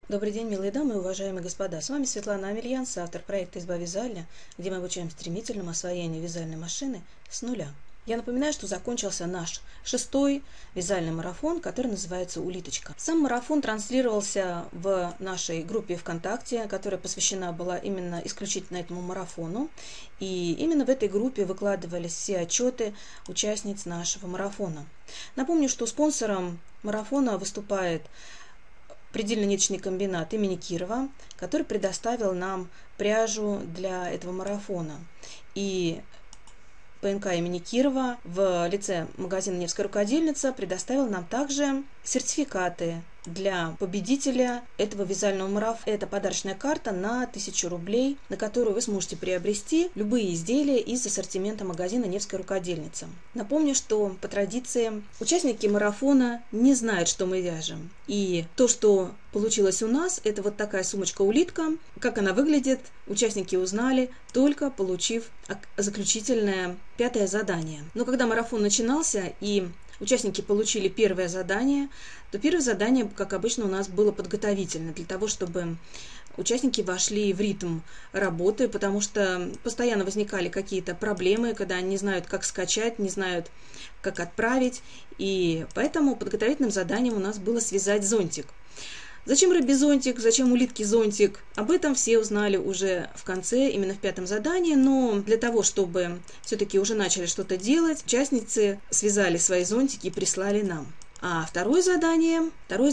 Добрый день, милые дамы и уважаемые господа. С вами Светлана Амельянс, автор проекта «Изба вязальня», где мы обучаем стремительному освоению вязальной машины с нуля. Я напоминаю, что закончился наш 6-й вязальный марафон, который называется «Улиточка». Сам марафон транслировался в нашей группе ВКонтакте, которая посвящена была именно исключительно этому марафону. И именно в этой группе выкладывались все отчеты участниц нашего марафона. Напомню, что спонсором марафона выступает предельно-ниточный комбинат имени Кирова, который предоставил нам пряжу для этого марафона. И ПНК имени Кирова в лице магазина «Невская рукодельница» предоставил нам также сертификаты для победителя этого вязального марафона. Это подарочная карта на 1000 рублей, на которую вы сможете приобрести любые изделия из ассортимента магазина «Невская рукодельница». Напомню, что по традиции участники марафона не знают, что мы вяжем. И то, что получилось у нас, это вот такая сумочка-улитка. Как она выглядит, участники узнали, только получив заключительное 5-е задание. Но когда марафон начинался и участники получили первое задание, то первое задание, как обычно, у нас было подготовительное, для того, чтобы участники вошли в ритм работы, потому что постоянно возникали какие-то проблемы, когда они не знают, как скачать, не знают, как отправить. И поэтому подготовительным заданием у нас было связать зонтик. Зачем рыбе зонтик, зачем улитке зонтик? Об этом все узнали уже в конце, именно в 5-м задании, но для того, чтобы все-таки уже начали что-то делать, участницы связали свои зонтики и прислали нам. А второе задание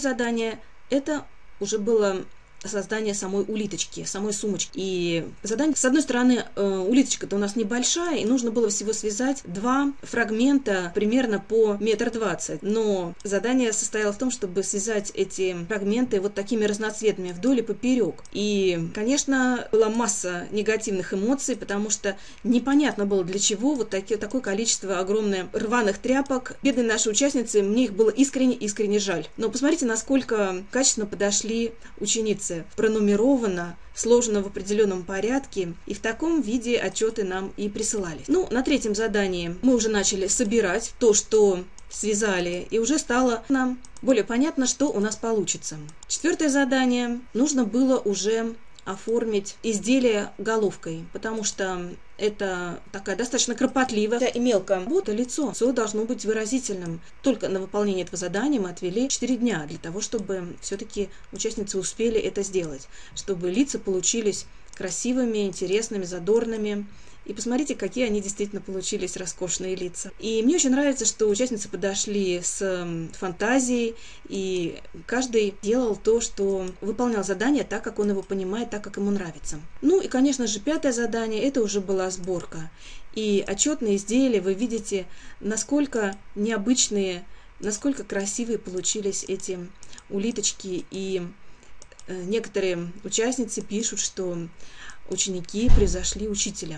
это уже было создание самой улиточки, самой сумочки. И задание, с одной стороны, улиточка-то у нас небольшая, и нужно было всего связать 2 фрагмента примерно по 1,20 м. Но задание состояло в том, чтобы связать эти фрагменты вот такими разноцветными вдоль и поперек. И, конечно, была масса негативных эмоций, потому что непонятно было, для чего вот такое количество огромное рваных тряпок. Бедные наши участницы, мне их было искренне жаль. Но посмотрите, насколько качественно подошли ученицы. Пронумеровано, сложено в определенном порядке, и в таком виде отчеты нам и присылались. Ну, на 3-м задании мы уже начали собирать то, что связали, и уже стало нам более понятно, что у нас получится. 4-е задание нужно было уже оформить изделие головкой, потому что это такая достаточно кропотливая и мелкая работа. Лицо должно быть выразительным. Только на выполнение этого задания мы отвели 4 дня для того, чтобы все-таки участницы успели это сделать, чтобы лица получились красивыми, интересными, задорными. И посмотрите, какие они действительно получились роскошные лица. И мне очень нравится, что участницы подошли с фантазией, и каждый делал то, что выполнял задание так, как он его понимает, так, как ему нравится. Ну и, конечно же, 5-е задание, это уже была сборка. И отчетные изделия, вы видите, насколько необычные, насколько красивые получились эти улиточки. И некоторые участницы пишут, что ученики превзошли учителя.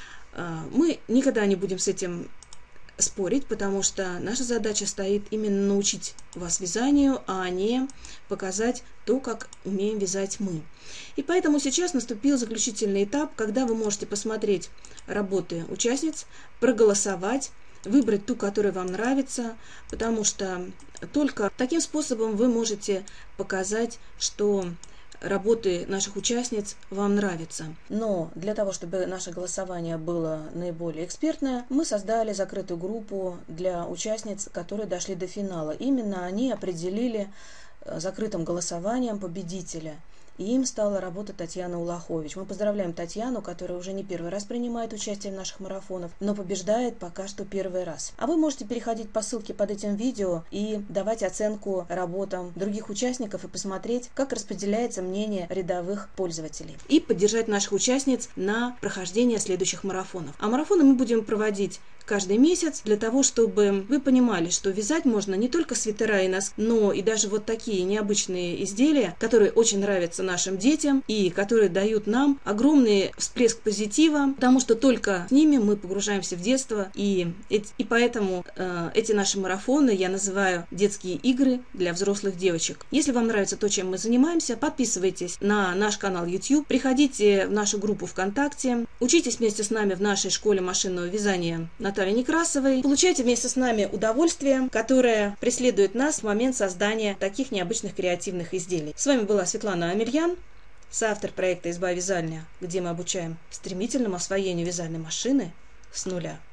Мы никогда не будем с этим спорить, потому что наша задача стоит именно научить вас вязанию, а не показать то, как умеем вязать мы. И поэтому сейчас наступил заключительный этап, когда вы можете посмотреть работы участниц, проголосовать, выбрать ту, которая вам нравится, потому что только таким способом вы можете показать, что работы наших участниц вам нравятся. Но для того, чтобы наше голосование было наиболее экспертное, мы создали закрытую группу для участниц, которые дошли до финала. Именно они определили закрытым голосованием победителя. И им стала работа Татьяны Улахович. Мы поздравляем Татьяну, которая уже не первый раз принимает участие в наших марафонах, но побеждает пока что первый раз. А вы можете переходить по ссылке под этим видео и давать оценку работам других участников и посмотреть, как распределяется мнение рядовых пользователей. И поддержать наших участниц на прохождение следующих марафонов. А марафоны мы будем проводить каждый месяц для того, чтобы вы понимали, что вязать можно не только свитера и носки, но и даже вот такие необычные изделия, которые очень нравятся нашим детям и которые дают нам огромный всплеск позитива, потому что только с ними мы погружаемся в детство, и поэтому эти наши марафоны я называю детские игры для взрослых девочек. Если вам нравится то, чем мы занимаемся, подписывайтесь на наш канал YouTube, приходите в нашу группу ВКонтакте, учитесь вместе с нами в нашей школе машинного вязания Натальи Некрасовой, получайте вместе с нами удовольствие, которое преследует нас в момент создания таких необычных креативных изделий. С вами была Светлана Амельян, соавтор проекта «Изба вязальня», где мы обучаем стремительному освоению вязальной машины с нуля.